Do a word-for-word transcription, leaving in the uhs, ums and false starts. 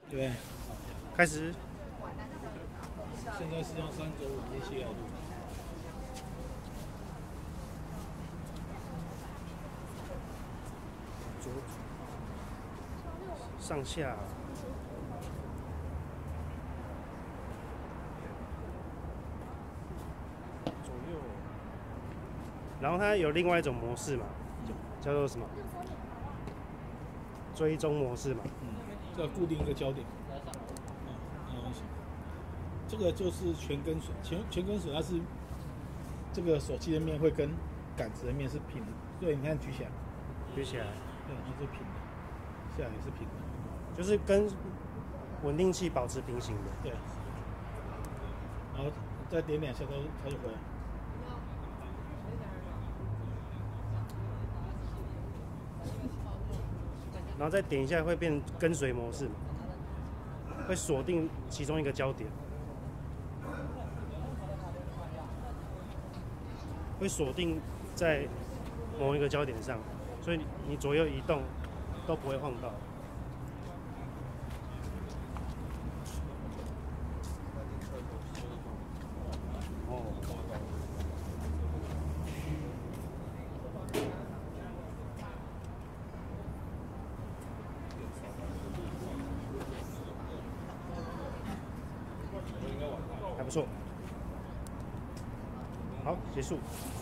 对， 开始。 现在是用三轴稳定器来录。 左上下。左右。然后它有另外一种模式嘛，叫做什么？追踪模式嘛。 嗯，要固定一个焦点。嗯，没关系。这个就是全跟水，全全跟水，它是这个手机的面会跟杆子的面是平的，所以你看举起来， 举起来， 对，它是平的，下来也是平的， 就是跟稳定器保持平行的。 对。然后再点两下，它它就回来。 然后再点一下会变跟随模式，会锁定其中一个焦点，会锁定在某一个焦点上，所以你左右移动都不会晃到。哦。还不错，好，结束。